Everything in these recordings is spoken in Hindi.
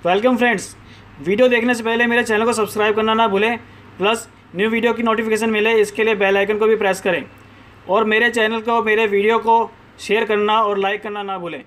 Welcome friends. वीडियो देखने से पहले मेरे चैनल को सब्सक्राइब करना ना भूलें, प्लस न्यू वीडियो की नोटिफिकेशन मिले इसके लिए बेल आइकन को भी प्रेस करें और मेरे चैनल को, मेरे वीडियो को शेयर करना और लाइक करना ना भूलें।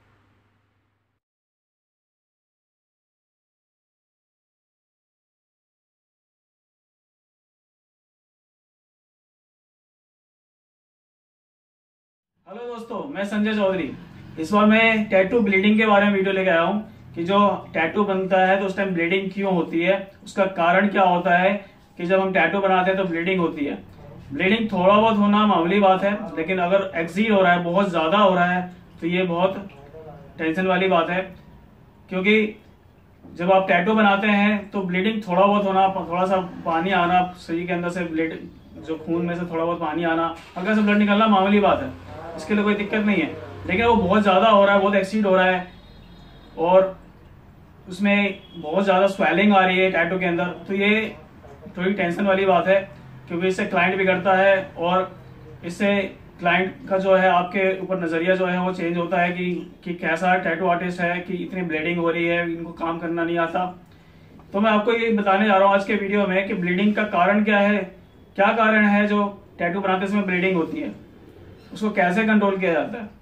हेलो दोस्तों, मैं संजय चौधरी। इस बार मैं टैटू ब्लीडिंग के बारे में वीडियो लेके आया हूँ कि जो टैटू बनता है तो उस टाइम ब्लीडिंग क्यों होती है, उसका कारण क्या होता है कि जब हम टैटू बनाते हैं तो ब्लीडिंग होती है। ब्लीडिंग थोड़ा बहुत होना मामूली बात है, लेकिन अगर एक्सीड हो रहा है, बहुत ज्यादा हो रहा है, तो ये बहुत टेंशन वाली बात है। क्योंकि जब आप टैटू बनाते हैं तो ब्लीडिंग थोड़ा बहुत होना, थोड़ा सा पानी आना शरीर के अंदर से, ब्लड जो खून में से थोड़ा बहुत पानी आना, हल्का सा ब्लड निकलना मामूली बात है, इसके लिए कोई दिक्कत नहीं है। लेकिन वो बहुत ज़्यादा हो रहा है, बहुत एक्सीड हो रहा है और उसमें बहुत ज़्यादा स्वेलिंग आ रही है टैटू के अंदर, तो ये थोड़ी टेंशन वाली बात है। क्योंकि इससे क्लाइंट बिगड़ता है और इससे क्लाइंट का जो है आपके ऊपर नज़रिया जो है वो चेंज होता है कि कैसा टैटू आर्टिस्ट है, कि इतनी ब्लीडिंग हो रही है, इनको काम करना नहीं आता। तो मैं आपको ये बताने जा रहा हूँ आज के वीडियो में कि ब्लीडिंग का कारण क्या है, क्या कारण है जो टैटू बनाते समय ब्लीडिंग होती है, उसको कैसे कंट्रोल किया जाता है।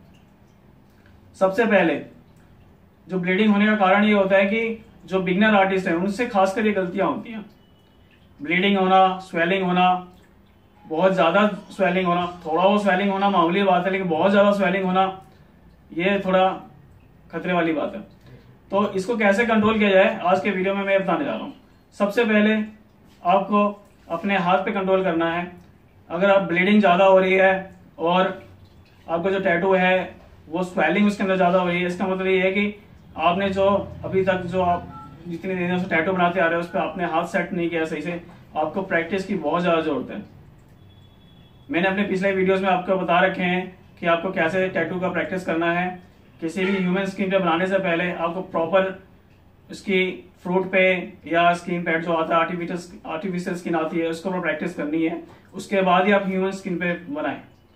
सबसे पहले जो ब्लीडिंग होने का कारण ये होता है कि जो बिगनर आर्टिस्ट हैं उनसे खासकर ये गलतियां होती हैं। ब्लीडिंग होना, स्वेलिंग होना, बहुत ज्यादा स्वेलिंग होना, थोड़ा वो स्वेलिंग होना मामूली बात है, लेकिन बहुत ज्यादा स्वेलिंग होना ये थोड़ा खतरे वाली बात है। तो इसको कैसे कंट्रोल किया जाए आज के वीडियो में मैं बताने जा रहा हूँ। सबसे पहले आपको अपने हाथ पे कंट्रोल करना है। अगर आप ब्लीडिंग ज्यादा हो रही है और आपका जो टैटू है वो स्वेलिंग उसके अंदर ज्यादा हो रही है, इसका मतलब ये है कि आपने जो अभी तक जो आप जितने दिनों से टैटू बनाते आ रहे हो उस पर आपने हाथ सेट नहीं किया सही से। आपको प्रैक्टिस की बहुत ज्यादा जरूरत है। मैंने अपने पिछले वीडियोस में आपको बता रखे हैं कि आपको कैसे टैटू का प्रैक्टिस करना है। किसी भी ह्यूमन स्किन पे बनाने से पहले आपको प्रॉपर उसकी फ्रूट पे या स्किन पैड जो आता है, आर्टिफिशियल स्किन आती है, उसको ऊपर प्रैक्टिस करनी है। उसके बाद ही आप ह्यूमन स्किन पे बनाएं।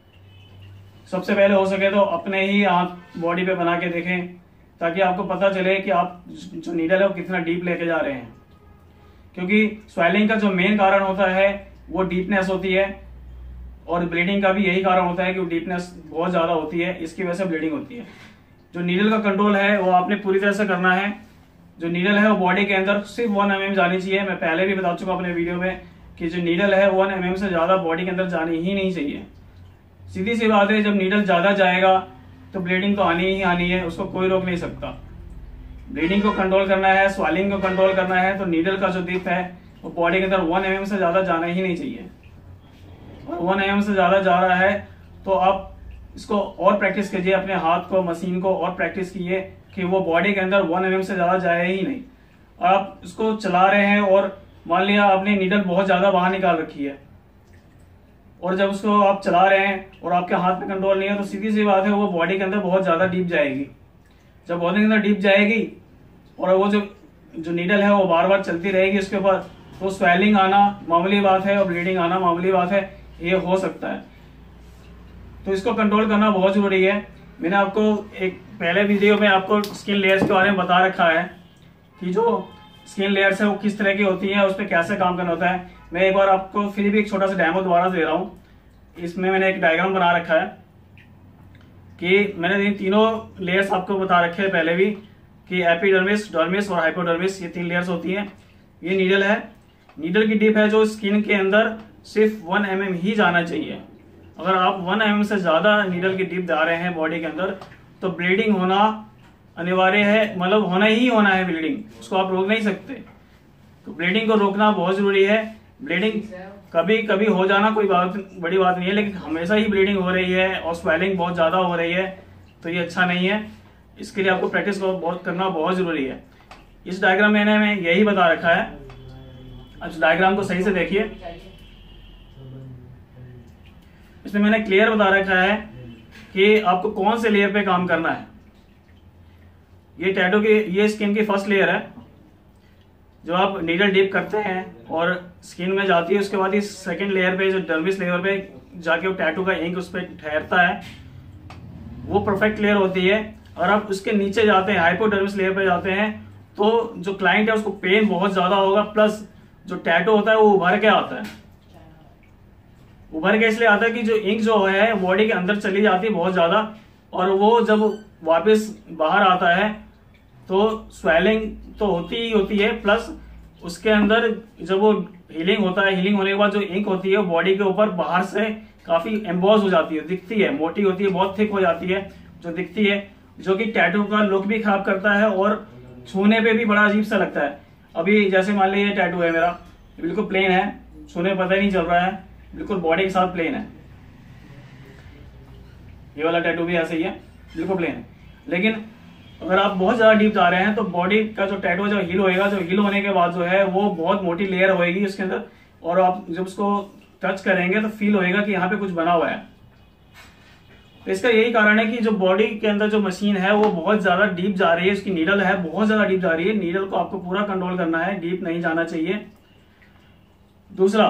सबसे पहले हो सके तो अपने ही हाथ बॉडी पे बना के देखें, ताकि आपको पता चले कि आप जो नीडल है वो कितना डीप लेके जा रहे हैं। क्योंकि स्वेलिंग का जो मेन कारण होता है वो डीपनेस होती है और ब्लीडिंग का भी यही कारण होता है कि डीपनेस बहुत ज्यादा होती है, इसकी वजह से ब्लीडिंग होती है। जो नीडल का कंट्रोल है वो आपने पूरी तरह से करना है। जो नीडल है वो बॉडी के अंदर सिर्फ 1 mm जानी चाहिए। मैं पहले भी बता चुका अपने वीडियो में कि जो नीडल है 1 mm से ज्यादा बॉडी के अंदर जानी ही नहीं चाहिए। सीधी सी बात है, जब नीडल ज्यादा जाएगा तो ब्लीडिंग तो आनी ही आनी है, उसको कोई रोक नहीं सकता। ब्लीडिंग को कंट्रोल करना है, स्वेलिंग को कंट्रोल करना है, तो नीडल का जो डिप है वो बॉडी के अंदर 1 mm से ज्यादा जाना ही नहीं चाहिए। और 1 mm से ज्यादा जा रहा है तो आप इसको और प्रैक्टिस कीजिए, अपने हाथ को, मशीन को और प्रैक्टिस कीजिए कि वो बॉडी के अंदर 1 mm से ज्यादा जाए ही नहीं। आप इसको चला रहे हैं और मान लिया आपने नीडल बहुत ज्यादा बाहर निकाल रखी है और जब उसको आप चला रहे हैं और आपके हाथ पे कंट्रोल नहीं है, तो सीधी सी बात है वो बॉडी के अंदर बहुत ज्यादा डीप जाएगी। जब बॉडी के अंदर डीप जाएगी और वो जो नीडल है वो बार बार चलती रहेगी उसके ऊपर, तो स्वेलिंग आना मामूली बात है और ब्लीडिंग आना मामूली बात है, ये हो सकता है। तो इसको कंट्रोल करना बहुत जरूरी है। मैंने आपको एक पहले वीडियो में आपको स्किन लेयर्स के बारे में बता रखा है कि जो स्किन लेयर्स है वो किस तरह की होती है, उस पर कैसे काम करना होता है। मैं एक बार आपको फिर भी एक छोटा सा डेमो दोबारा दे रहा हूँ। इसमें मैंने एक डायग्राम बना रखा है कि मैंने तीनों लेयर्स आपको बता रखे हैं पहले भी कि एपिडर्मिस, डर्मिस और हाइपोडर्मिस, ये 3 लेयर्स होती हैं। ये नीडल है, नीडल की डिप है जो स्किन के अंदर सिर्फ 1 mm ही जाना चाहिए। अगर आप 1 mm से ज्यादा नीडल की डिप जा रहे हैं बॉडी के अंदर तो ब्लीडिंग होना अनिवार्य है, मतलब होना ही होना है ब्लीडिंग, उसको आप रोक नहीं सकते। तो ब्लीडिंग को रोकना बहुत जरूरी है। ब्लीडिंग कभी कभी हो जाना कोई बड़ी बात नहीं है, लेकिन हमेशा ही ब्लीडिंग हो रही है और स्वेलिंग बहुत ज्यादा हो रही है तो ये अच्छा नहीं है। इसके लिए आपको प्रैक्टिस करना बहुत जरूरी है। इस डायग्राम में मैंने यही बता रखा है। अब डायग्राम को सही से देखिए, इसमें मैंने क्लियर बता रखा है कि आपको कौन से लेयर पे काम करना है। ये टैटू की, ये स्किन की फर्स्ट लेयर है जो आप नीडल डीप करते हैं और स्किन में जाती है। उसके बाद इस सेकंड लेयर पे, जो डर्मिस लेयर पे जाके वो टैटू का इंक उस पर ठहरता है, वो परफेक्ट लेयर होती है। और आप उसके नीचे जाते हैं, हाइपोडर्मिस लेयर पे जाते हैं, तो जो क्लाइंट है उसको पेन बहुत ज्यादा होगा, प्लस जो टैटू होता है वो उभर के आता है। उभर के इसलिए आता है कि जो इंक जो है बॉडी के अंदर चली जाती है बहुत ज्यादा, और वो जब वापस बाहर आता है तो स्वेलिंग तो होती ही होती है, प्लस उसके अंदर जब वो हीलिंग होता है, हीलिंग होने के बाद जो इंक होती है वो बॉडी के ऊपर बाहर से काफी एम्बॉस हो जाती है, दिखती है, मोटी होती है, बहुत थिक हो जाती है जो दिखती है, जो कि टैटू का लुक भी खराब करता है और छूने पे भी बड़ा अजीब सा लगता है। अभी जैसे मान लीजिए ये टैटू है मेरा, बिल्कुल प्लेन है, छूने में पता ही नहीं चल रहा है, बिल्कुल बॉडी के साथ प्लेन है। ये वाला टैटू भी ऐसे ही है, बिल्कुल प्लेन है। लेकिन अगर आप बहुत ज्यादा डीप जा रहे हैं तो बॉडी का जो टैटू जो हील होएगा, जो हील होने के बाद जो है वो बहुत मोटी लेयर होएगी उसके अंदर, और आप जब उसको टच करेंगे तो फील होएगा कि यहाँ पे कुछ बना हुआ है। तो इसका यही कारण है कि जो बॉडी के अंदर जो मशीन है वो बहुत ज्यादा डीप जा रही है, उसकी नीडल है बहुत ज्यादा डीप जा रही है। नीडल को आपको पूरा कंट्रोल करना है, डीप नहीं जाना चाहिए। दूसरा,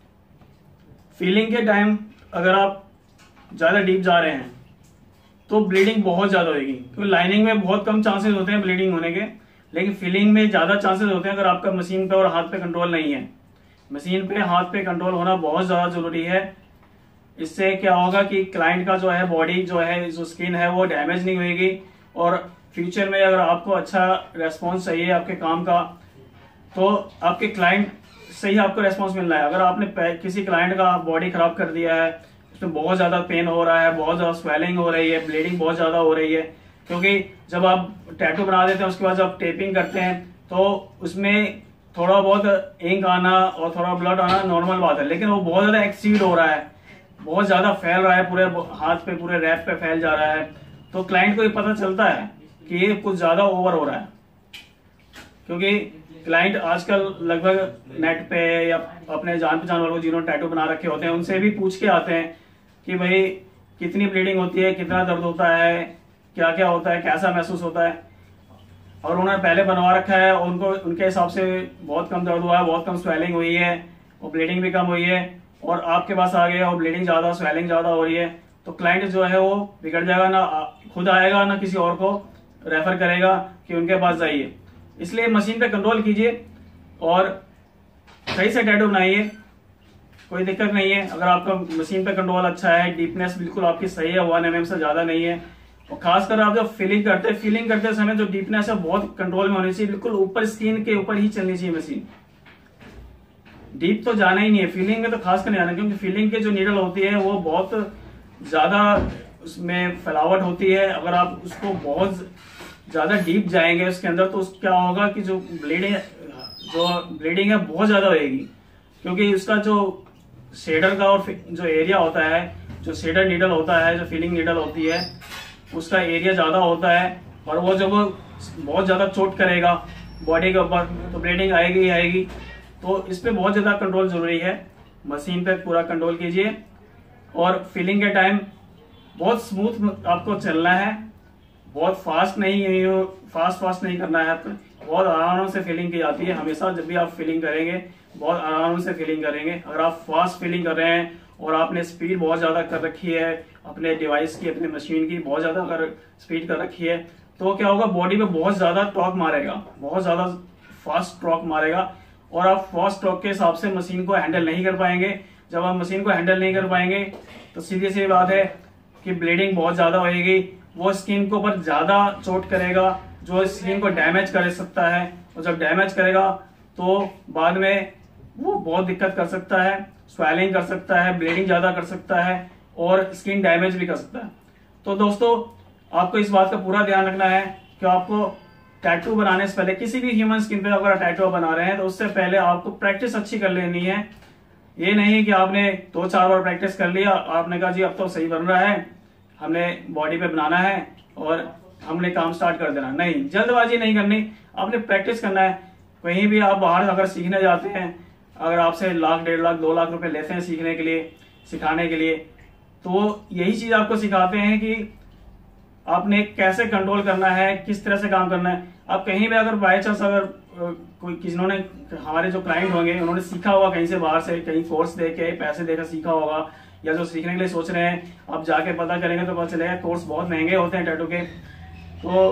फीलिंग के टाइम अगर आप ज्यादा डीप जा रहे हैं तो ब्लीडिंग बहुत ज्यादा होगी, क्योंकि लाइनिंग में बहुत कम चांसेस होते हैं ब्लीडिंग होने के, लेकिन फीलिंग में ज्यादा चांसेस होते हैं अगर आपका मशीन पे और हाथ पे कंट्रोल नहीं है। मशीन पे हाथ पे कंट्रोल होना बहुत ज्यादा जरूरी है। इससे क्या होगा कि क्लाइंट का जो है बॉडी जो है, जो स्किन है वो डैमेज नहीं होगी, और फ्यूचर में अगर आपको अच्छा रेस्पॉन्स चाहिए आपके काम का तो आपके क्लाइंट से ही आपको रेस्पॉन्स मिलना है। अगर आपने किसी क्लाइंट का बॉडी खराब कर दिया है, उसमें बहुत ज्यादा पेन हो रहा है, बहुत ज्यादा स्वेलिंग हो रही है, ब्लीडिंग बहुत ज्यादा हो रही है, क्योंकि जब आप टैटू बना देते हैं उसके बाद जब टेपिंग करते हैं तो उसमें थोड़ा बहुत इंक आना और थोड़ा ब्लड आना नॉर्मल बात है, लेकिन वो बहुत ज्यादा एक्सीड हो रहा है, बहुत ज्यादा फैल रहा है, पूरे हाथ पे पूरे रैप पे फैल जा रहा है, तो क्लाइंट को ये पता चलता है कि ये कुछ ज्यादा ओवर हो रहा है। क्योंकि क्लाइंट आजकल लगभग नेट पे या अपने जान पहचान वालों जिन्होंने टैटू बना रखे होते हैं उनसे भी पूछ के आते हैं कि भाई कितनी ब्लीडिंग होती है, कितना दर्द होता है, क्या क्या होता है, कैसा महसूस होता है। और उन्होंने पहले बनवा रखा है और उनको उनके हिसाब से बहुत कम दर्द हुआ है, बहुत कम स्वेलिंग हुई है और ब्लीडिंग भी कम हुई है, और आपके पास आ गए और ब्लीडिंग ज्यादा, स्वेलिंग ज्यादा हो रही है, तो क्लाइंट जो है वो बिगड़ जाएगा, ना खुद आएगा ना किसी और को रेफर करेगा कि उनके पास जाइए। इसलिए मशीन पे कंट्रोल कीजिए और सही से टैटू बनाइए, कोई दिक्कत नहीं है। अगर आपका मशीन पे कंट्रोल अच्छा है, डीपनेस बिल्कुल आपकी सही है, 1 mm से ज्यादा नहीं है, और खासकर आप जब फीलिंग करते समय जो डीपनेस है बहुत कंट्रोल में होनी चाहिए, बिल्कुल ऊपर स्किन के ऊपर ही चलनी चाहिए मशीन, डीप तो जाना ही नहीं है। फीलिंग में तो खास कर नहीं जाना, क्योंकि फीलिंग की जो नीडल होती है वो बहुत ज्यादा उसमें फैलावट होती है। अगर आप उसको बहुत ज्यादा डीप जाएंगे उसके अंदर तो क्या होगा कि जो ब्लीडिंग है बहुत ज्यादा होगी, क्योंकि उसका जो शेडर का और जो एरिया होता है, जो शेडर नीडल होता है, जो फीलिंग नीडल होती है, उसका एरिया ज्यादा होता है, और वो जब बहुत ज्यादा चोट करेगा बॉडी के ऊपर तो ब्लीडिंग आएगी ही आएगी। तो इस पे बहुत ज्यादा कंट्रोल जरूरी है, मशीन पे पूरा कंट्रोल कीजिए, और फीलिंग के टाइम बहुत स्मूथ आपको चलना है, बहुत फास्ट नहीं करना है आपको, बहुत आराम से फीलिंग की जाती है। हमेशा जब भी आप फीलिंग करेंगे बहुत आराम से फीलिंग करेंगे। अगर आप फास्ट फीलिंग कर रहे हैं और आपने स्पीड बहुत ज्यादा कर रखी है अपने डिवाइस की, अपने मशीन की बहुत ज्यादा अगर स्पीड कर रखी है, तो क्या होगा, बॉडी पे बहुत ज्यादा टॉर्क मारेगा, बहुत ज्यादा फास्ट टॉर्क मारेगा, और आप फास्ट टॉर्क के हिसाब से मशीन को हैंडल नहीं कर पाएंगे। जब आप मशीन को हैंडल नहीं कर पाएंगे तो सीधी सी बात है कि ब्लीडिंग बहुत ज्यादा होगी, वो स्किन के ऊपर ज्यादा चोट करेगा, जो स्किन को डैमेज कर सकता है, और जब डैमेज करेगा तो बाद में वो बहुत दिक्कत कर सकता है, स्वेलिंग कर सकता है, ब्लीडिंग ज्यादा कर सकता है, और स्किन डैमेज भी कर सकता है। तो दोस्तों आपको इस बात का पूरा ध्यान रखना है कि आपको टैटू बनाने से पहले, किसी भी ह्यूमन स्किन पे अगर टैटू बना रहे हैं तो उससे पहले आपको प्रैक्टिस अच्छी कर लेनी है। ये नहीं कि आपने 2-4 बार प्रैक्टिस कर लिया, आपने कहा जी अब तो सही बन रहा है, हमने बॉडी पे बनाना है और हमने काम स्टार्ट कर देना। नहीं, जल्दबाजी नहीं करनी, आपने प्रैक्टिस करना है। कहीं भी आप बाहर अगर सीखने जाते हैं, अगर आपसे 1 लाख, 1.5 लाख, 2 लाख रुपए लेते हैं सीखने के लिए, सिखाने के लिए, तो यही चीज आपको सिखाते हैं कि आपने कैसे कंट्रोल करना है, किस तरह से काम करना है। आप कहीं भी अगर बाय चांस अगर कोई जिन्होंने, हमारे जो क्लाइंट होंगे उन्होंने सीखा होगा कहीं से बाहर से, कहीं कोर्स देके पैसे देकर सीखा होगा, या जो सीखने के लिए सोच रहे हैं आप जाके पता करेंगे तो पता चलेगा कोर्स बहुत महंगे होते हैं टैटू के। तो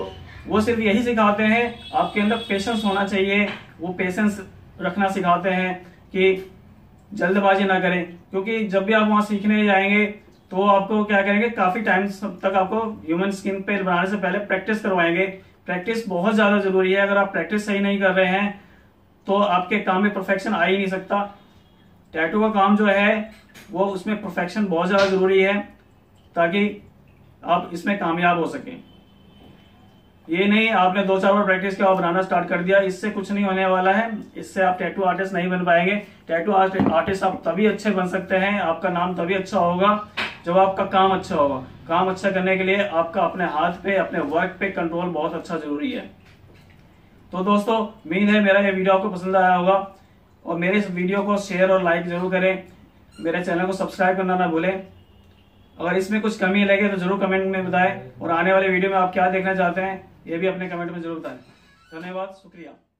वो सिर्फ यही सिखाते हैं आपके अंदर पेशेंस होना चाहिए, वो पेशेंस रखना सिखाते हैं कि जल्दबाजी ना करें, क्योंकि जब भी आप वहां सीखने जाएंगे तो आपको क्या करेंगे, काफी टाइम तक आपको ह्यूमन स्किन पे बनाने से पहले प्रैक्टिस करवाएंगे। प्रैक्टिस बहुत ज्यादा जरूरी है। अगर आप प्रैक्टिस सही नहीं कर रहे हैं तो आपके काम में परफेक्शन आ ही नहीं सकता। टैटू का काम जो है वो उसमें परफेक्शन बहुत ज्यादा जरूरी है ताकि आप इसमें कामयाब हो सकें। ये नहीं आपने 2-4 बार प्रैक्टिस किया और बनाना स्टार्ट कर दिया, इससे कुछ नहीं होने वाला है। इससे आप टैटू आर्टिस्ट नहीं बन पाएंगे। टैटू आर्टिस्ट आप तभी अच्छे बन सकते हैं, आपका नाम तभी अच्छा होगा जब आपका काम अच्छा होगा। काम अच्छा करने के लिए आपका अपने हाथ पे, अपने वर्क पे कंट्रोल बहुत अच्छा जरूरी है। तो दोस्तों, उम्मीद है मेरा ये वीडियो आपको पसंद आया होगा और मेरे इस वीडियो को शेयर और लाइक जरूर करें। मेरे चैनल को सब्सक्राइब करना ना भूलें। अगर इसमें कुछ कमी लगे तो जरूर कमेंट में बताएं और आने वाले वीडियो में आप क्या देखना चाहते हैं ये भी अपने कमेंट में जरूर बताएं। धन्यवाद, शुक्रिया।